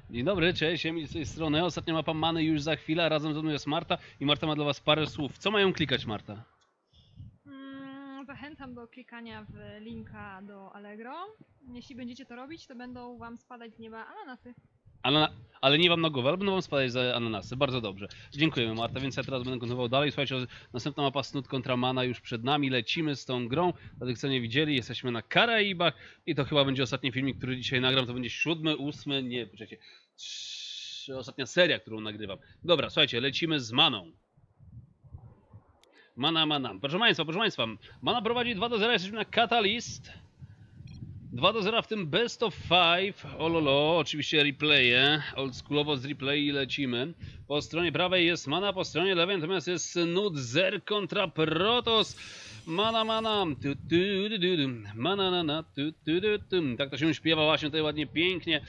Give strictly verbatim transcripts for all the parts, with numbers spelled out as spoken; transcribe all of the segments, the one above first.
Dzień dobry, cześć, Emil z tej strony. Ostatnia mapa Many już za chwilę, a razem ze mną jest Marta i Marta ma dla was parę słów. Co mają klikać, Marta? Mm, zachęcam do klikania w linka do Allegro. Jeśli będziecie to robić, to będą wam spadać z nieba ananasy. Anana ale nie wam na głowę, ale będą wam spadać za ananasy. Bardzo dobrze. Dziękujemy, Marta, więc ja teraz będę kontynuował dalej. Słuchajcie, następna mapa Snoot kontra Mana już przed nami. Lecimy z tą grą. Dla tych, co nie widzieli, jesteśmy na Karaibach i to chyba będzie ostatni filmik, który dzisiaj nagram. To będzie siódmy, ósmy, nie, poczekajcie. Trz... Ostatnia seria, którą nagrywam. Dobra, słuchajcie, lecimy z Maną. Mana, Mana. Proszę Państwa, proszę Państwa, Mana prowadzi dwa do zera, jesteśmy na Catalyst. dwa do zera w tym Best of Five. Ololo, oczywiście replaye. Oldschoolowo z replay lecimy. Po stronie prawej jest Mana, po stronie lewej natomiast jest Snoot Zer kontra Protoss. Mana, mana, tu, tu, du, du, du. Mana, na, na, tu, tu, du, tu. Tak to się śpiewa właśnie tutaj ładnie, pięknie.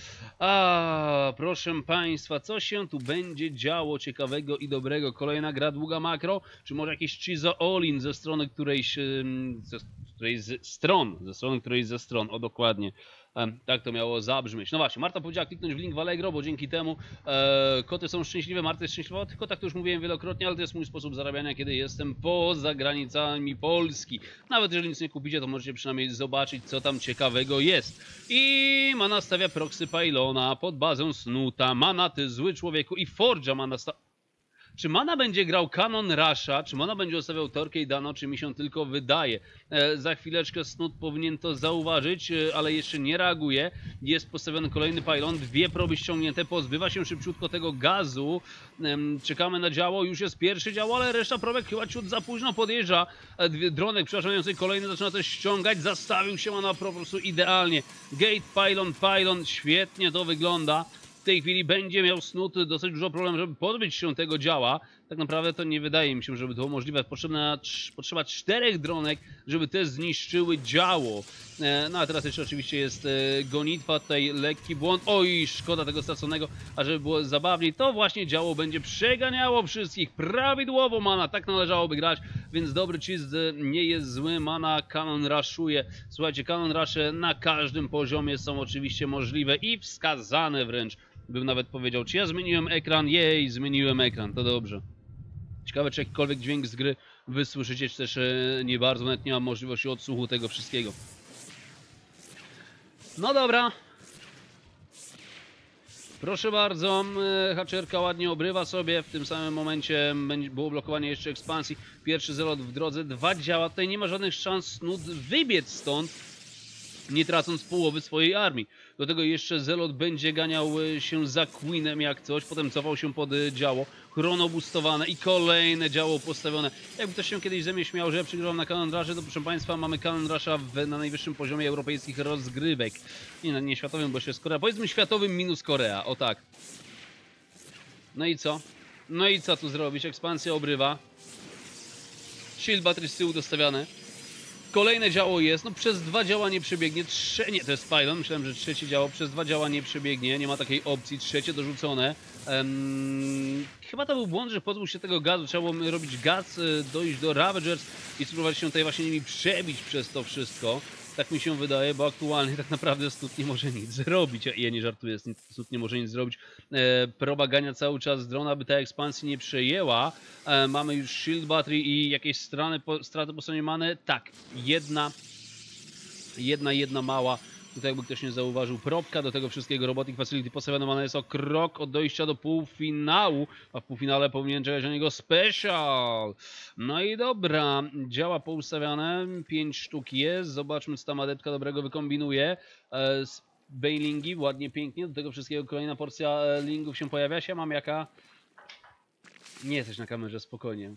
A, proszę Państwa, co się tu będzie działo ciekawego i dobrego? Kolejna gra długa makro? Czy może jakiś Chizo All-in ze strony którejś... Ze, którejś z stron, ze strony którejś ze stron, o dokładnie. Tak to miało zabrzmieć. No właśnie, Marta powiedziała kliknąć w link w Allegro, bo dzięki temu e, koty są szczęśliwe, Marta jest szczęśliwa. O tych kotach to już mówiłem wielokrotnie, ale to jest mój sposób zarabiania, kiedy jestem poza granicami Polski. Nawet jeżeli nic nie kupicie, to możecie przynajmniej zobaczyć, co tam ciekawego jest. I Mana stawia proxy pylona pod bazę Snoota. Mana, ty zły człowieku, i Forge'a Mana sta... Czy Mana będzie grał Cannon Rusha, czy Mana będzie ustawiał Torkę i Dano, czy mi się tylko wydaje? E, za chwileczkę Snoot powinien to zauważyć, e, ale jeszcze nie reaguje. Jest postawiony kolejny pylon, dwie proby ściągnięte, pozbywa się szybciutko tego gazu. E, czekamy na działo, już jest pierwsze działo, ale reszta probek chyba ciut za późno podjeżdża. E, dwie, dronek, przepraszam, kolejny zaczyna coś ściągać, zastawił się Mana po prostu idealnie. Gate, pylon, pylon, świetnie to wygląda. W tej chwili będzie miał Snoot dosyć dużo problemów, żeby pozbyć się tego działa. Tak naprawdę to nie wydaje mi się, żeby to było możliwe. Potrzebna, potrzeba czterech dronek, żeby te zniszczyły działo. No a teraz jeszcze oczywiście jest gonitwa, tutaj lekki błąd. Oj, szkoda tego straconego, a żeby było zabawniej, to właśnie działo będzie przeganiało wszystkich prawidłowo. Mana, tak należałoby grać, więc dobry cheese nie jest zły. Mana Cannon rushuje. Słuchajcie, Cannon rushe na każdym poziomie są oczywiście możliwe i wskazane wręcz. Bym nawet powiedział, czy ja zmieniłem ekran? Jej, zmieniłem ekran, to dobrze. Ciekawe, czy jakikolwiek dźwięk z gry wy słyszycie, czy też e, nie bardzo, nawet nie mam możliwości odsłuchu tego wszystkiego. No dobra. Proszę bardzo, e, haczerka ładnie obrywa sobie, w tym samym momencie było blokowanie jeszcze ekspansji. Pierwszy zelot w drodze, dwa działa, tutaj nie ma żadnych szans Snoot wybiec stąd, nie tracąc połowy swojej armii. Do tego jeszcze Zelot będzie ganiał się za Queenem jak coś, potem cofał się pod działo, chronobustowane i kolejne działo postawione. Jakby ktoś się kiedyś ze mnie śmiał, że ja przygrałem na Cannon Rushie, to proszę Państwa, mamy Cannon Rusha w, na najwyższym poziomie europejskich rozgrywek. Nie, nie światowym, bo jeszcze jest Korea. Powiedzmy światowym minus Korea, o tak. No i co? No i co tu zrobić? Ekspansja obrywa. Shield battery z tyłu dostawiane. Kolejne działo jest, no przez dwa działa nie przebiegnie, trze... nie, to jest pylon, myślałem, że trzecie działo, przez dwa działa nie przebiegnie, nie ma takiej opcji, trzecie dorzucone. Um, chyba to był błąd, że pozbył się tego gazu, trzeba było robić gaz, dojść do Ravagers i spróbować się tutaj właśnie nimi przebić przez to wszystko. Tak mi się wydaje, bo aktualnie tak naprawdę Snoot nie może nic zrobić. Ja nie żartuję, Snoot nie może nic zrobić. E, proba gania cały czas z drona, aby ta ekspansja nie przejęła. E, mamy już shield battery i jakieś strany, po, straty po stronie Many. Tak, jedna, jedna, jedna mała. Tutaj jakby ktoś nie zauważył, probka do tego wszystkiego, Robotic Facility postawiona. Mana jest o krok od dojścia do półfinału, a w półfinale powinien czekać na niego special. No i dobra, działa poustawiane, pięć sztuk jest, zobaczmy co tam adeptka dobrego wykombinuje. E, Bailingi, ładnie, pięknie, do tego wszystkiego kolejna porcja lingów się pojawia się, mam jaka... Nie jesteś na kamerze, spokojnie.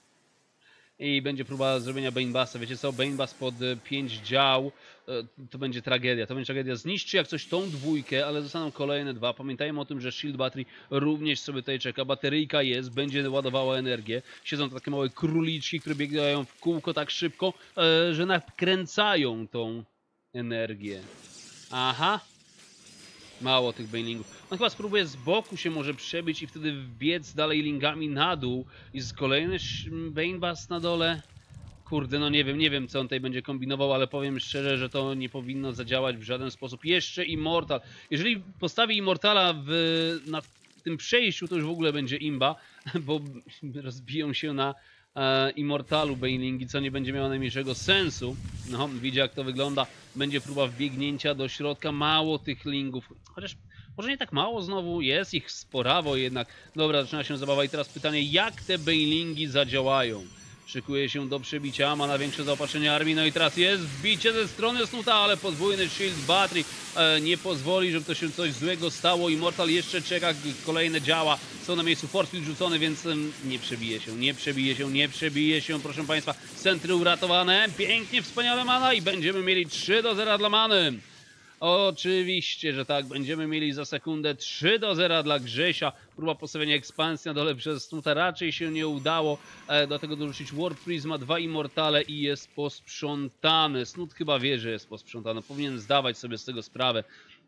I będzie próba zrobienia Banebassa. Wiecie co? Banebass pod pięć dział to będzie tragedia. To będzie tragedia. Zniszczy jak coś tą dwójkę, ale zostaną kolejne dwa. Pamiętajmy o tym, że Shield Battery również sobie tutaj czeka. Bateryjka jest, będzie ładowała energię. Siedzą to takie małe króliczki, które biegają w kółko tak szybko, że nakręcają tą energię. Aha. Mało tych banelingów. No chyba spróbuję z boku się może przebić i wtedy wbiec dalej lingami na dół. I z kolejny Banebass na dole. Kurde, no nie wiem, nie wiem co on tutaj będzie kombinował, ale powiem szczerze, że to nie powinno zadziałać w żaden sposób. Jeszcze Immortal. Jeżeli postawi Immortala w, na tym przejściu, to już w ogóle będzie imba, bo rozbiją się na e, Immortalu Banelingi, co nie będzie miało najmniejszego sensu. No, widzi jak to wygląda. Będzie próba wbiegnięcia do środka. Mało tych lingów. Chociaż może nie tak mało znowu, jest ich sporawo jednak. Dobra, zaczyna się zabawa i teraz pytanie, jak te Banelingi zadziałają? Szykuje się do przebicia, ma na większe zaopatrzenie armii, no i teraz jest wbicie ze strony Snuta, ale podwójny shield battery e, nie pozwoli, żeby to się coś złego stało. Immortal jeszcze czeka, kolejne działa są na miejscu, force field rzucony, więc e, nie przebije się, nie przebije się, nie przebije się, proszę Państwa. Centry uratowane, pięknie, wspaniale mana i będziemy mieli trzy do zera dla many. Oczywiście, że tak, będziemy mieli za sekundę trzy do zera dla Grzesia. Próba postawienia ekspansji na dole przez Snuta raczej się nie udało. E, do tego dorzucić Warp Prisma, dwa Immortale i jest posprzątany. Snut chyba wie, że jest posprzątany, powinien zdawać sobie z tego sprawę.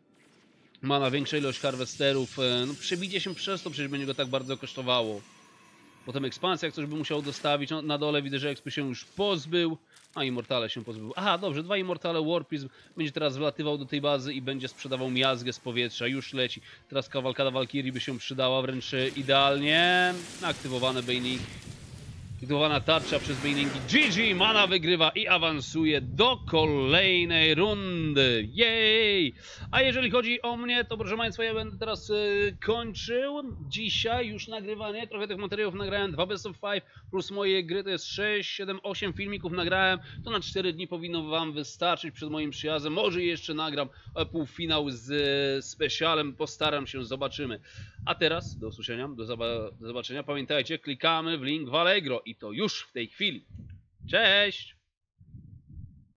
Ma na większą ilość harwesterów, e, no przebicie się przez to, przecież będzie go tak bardzo kosztowało. Potem ekspansja, jak coś by musiał dostawić, no, na dole widzę, że Expy się już pozbył. A, Immortale się pozbył. Aha, dobrze, dwa Immortale, Warpizm będzie teraz wlatywał do tej bazy i będzie sprzedawał miazgę z powietrza. Już leci. Teraz kawalkada Valkyrii by się przydała wręcz idealnie. Aktywowane Banelingi. Aktywowana tarcza przez Banelingi. G G! Mana wygrywa i awansuje do kolejnej rundy. Jej! A jeżeli chodzi o mnie, to proszę Państwa, ja będę teraz yy, kończył dzisiaj już nagrywanie. Trochę tych materiałów nagrałem, dwa Best of Five plus moje gry to jest sześć, siedem, osiem filmików nagrałem. To na cztery dni powinno Wam wystarczyć przed moim przyjazdem. Może jeszcze nagram półfinał z yy, specjalem, postaram się, zobaczymy. A teraz do usłyszenia, do, zoba do zobaczenia. Pamiętajcie, klikamy w link w Allegro i to już w tej chwili. Cześć!